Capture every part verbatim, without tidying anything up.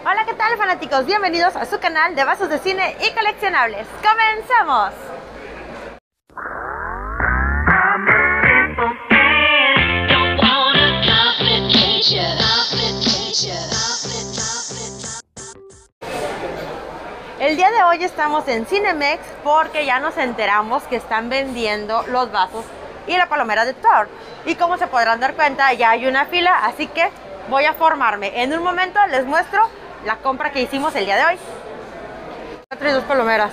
Hola, ¿qué tal, fanáticos? Bienvenidos a su canal de vasos de cine y coleccionables. ¡Comenzamos! El día de hoy estamos en Cinemex porque ya nos enteramos que están vendiendo los vasos y la palomera de Thor. Y como se podrán dar cuenta, ya hay una fila, así que voy a formarme. En un momento les muestro la compra que hicimos el día de hoy. Cuatro y dos palomeras.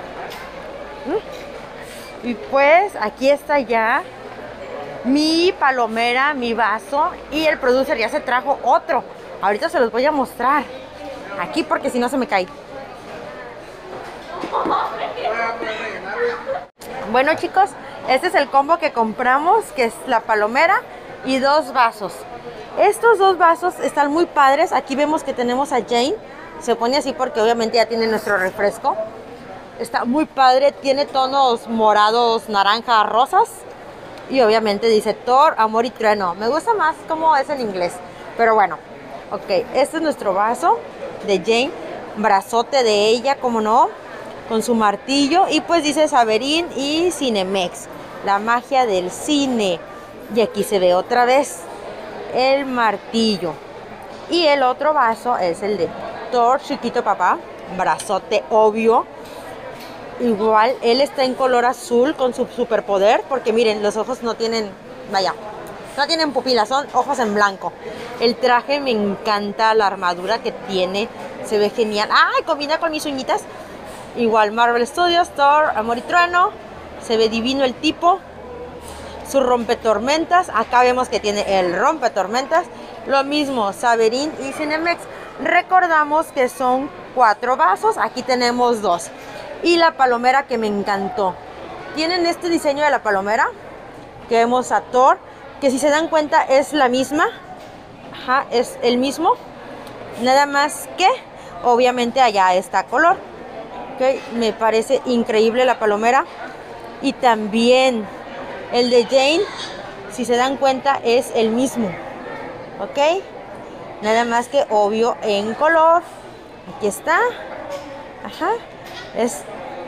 Y pues aquí está ya mi palomera, mi vaso, y el producer ya se trajo otro. Ahorita se los voy a mostrar aquí porque si no se me cae. Bueno, chicos, este es el combo que compramos, que es la palomera y dos vasos. Estos dos vasos están muy padres. Aquí vemos que tenemos a Jane. Se pone así porque obviamente ya tiene nuestro refresco. Está muy padre. Tiene tonos morados, naranjas, rosas. Y obviamente dice Thor, amor y trueno. Me gusta más cómo es en inglés. Pero bueno, ok. Este es nuestro vaso de Jane. Brazote de ella, como no, con su martillo. Y pues dice Saberín y Cinemex. La magia del cine. Y aquí se ve otra vez el martillo. Y el otro vaso es el de Thor, chiquito papá, brazote obvio. Igual él está en color azul con su superpoder, porque miren, los ojos no tienen, vaya, no tienen pupilas, son ojos en blanco. El traje me encanta, la armadura que tiene, se ve genial. ¡Ay! Combina con mis uñitas. Igual Marvel Studios, Thor, amor y trueno. Se ve divino el tipo. Su rompetormentas, acá vemos que tiene el rompetormentas. Lo mismo Saberín y Cinemex. Recordamos que son cuatro vasos, aquí tenemos dos. Y la palomera que me encantó. Tienen este diseño de la palomera que vemos a Thor, que si se dan cuenta es la misma. Ajá, es el mismo. Nada más que obviamente allá está color. Okay, me parece increíble la palomera. Y también el de Jane, si se dan cuenta, es el mismo. Ok, nada más que obvio en color. Aquí está. Ajá, es,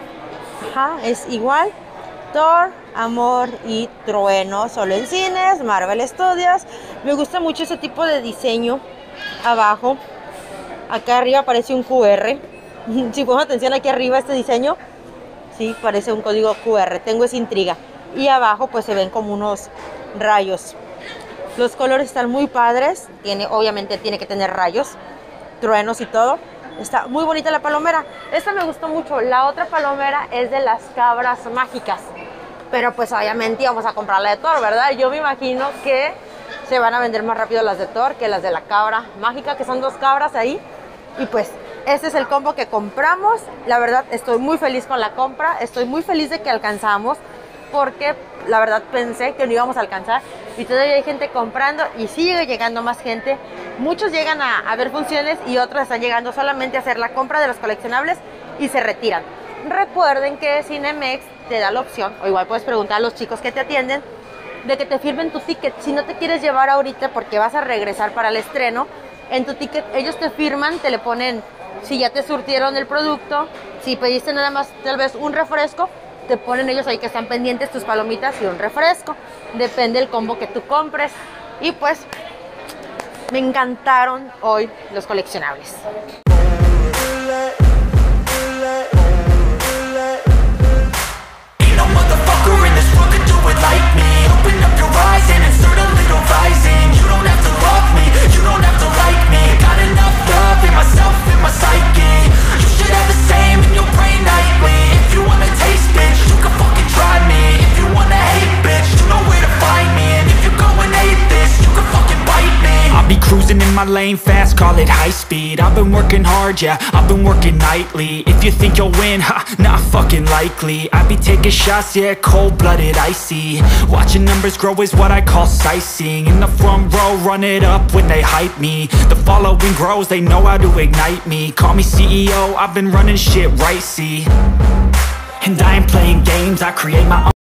ajá, es igual. Thor, amor y trueno, solo en cines, Marvel Studios. Me gusta mucho ese tipo de diseño. Abajo, acá arriba parece un Q R. Si pongo atención aquí arriba, este diseño, sí, parece un código Q R. Tengo esa intriga. Y abajo pues se ven como unos rayos. Los colores están muy padres. Tiene, obviamente tiene que tener rayos, truenos y todo. Está muy bonita la palomera. Esta me gustó mucho. La otra palomera es de las cabras mágicas. Pero pues obviamente vamos a comprar la de Thor, ¿verdad? Yo me imagino que se van a vender más rápido las de Thor que las de la cabra mágica, que son dos cabras ahí. Y pues este es el combo que compramos. La verdad estoy muy feliz con la compra. Estoy muy feliz de que alcanzamos, porque la verdad pensé que no íbamos a alcanzar y todavía hay gente comprando y sigue llegando más gente. Muchos llegan a, a ver funciones y otros están llegando solamente a hacer la compra de los coleccionables y se retiran. Recuerden que Cinemex te da la opción, o igual puedes preguntar a los chicos que te atienden, de que te firmen tu ticket. Si no te quieres llevar ahorita porque vas a regresar para el estreno, en tu ticket ellos te firman, te le ponen si ya te surtieron el producto, si pediste nada más tal vez un refresco, te ponen ellos ahí que están pendientes tus palomitas y un refresco. Depende del combo que tú compres. Y pues me encantaron hoy los coleccionables. Cruising in my lane fast, call it high speed. I've been working hard, yeah, I've been working nightly. If you think you'll win, ha, not fucking likely. I be taking shots, yeah, cold-blooded, icy. Watching numbers grow is what I call sightseeing. In the front row, run it up when they hype me. The following grows, they know how to ignite me. Call me C E O, I've been running shit right, see. And I ain't playing games, I create my own.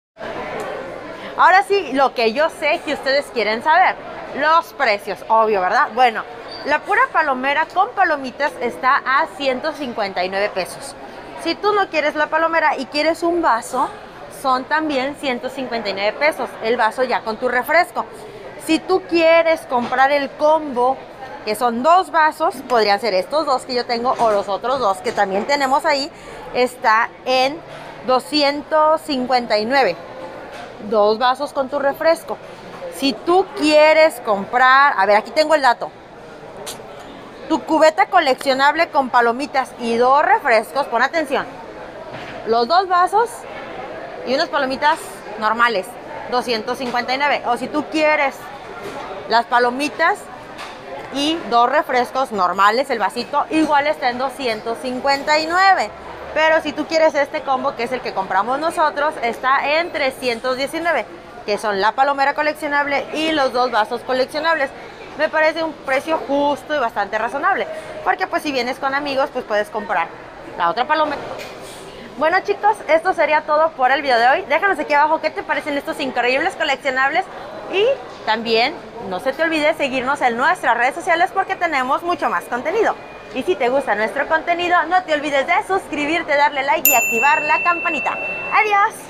Ahora sí, lo que yo sé que ustedes quieren saber. Los precios, obvio, ¿verdad? Bueno, La pura palomera con palomitas está a ciento cincuenta y nueve pesos. Si tú no quieres la palomera y quieres un vaso, son también ciento cincuenta y nueve pesos. El vaso ya con tu refresco. Si tú quieres comprar el combo, que son dos vasos, podrían ser estos dos que yo tengo o los otros dos que también tenemos ahí, está en doscientos cincuenta y nueve. Dos vasos con tu refresco. Si tú quieres comprar, a ver, aquí tengo el dato. Tu cubeta coleccionable con palomitas y dos refrescos, pon atención. Los dos vasos y unas palomitas normales, doscientos cincuenta y nueve. O si tú quieres las palomitas y dos refrescos normales, el vasito, igual está en doscientos cincuenta y nueve. Pero si tú quieres este combo, que es el que compramos nosotros, está en trescientos diecinueve, que son la palomera coleccionable y los dos vasos coleccionables. Me parece un precio justo y bastante razonable, porque pues si vienes con amigos, pues puedes comprar la otra palomera. Bueno chicos, esto sería todo por el video de hoy. Déjanos aquí abajo qué te parecen estos increíbles coleccionables. Y también no se te olvide seguirnos en nuestras redes sociales porque tenemos mucho más contenido. Y si te gusta nuestro contenido, no te olvides de suscribirte, darle like y activar la campanita. ¡Adiós!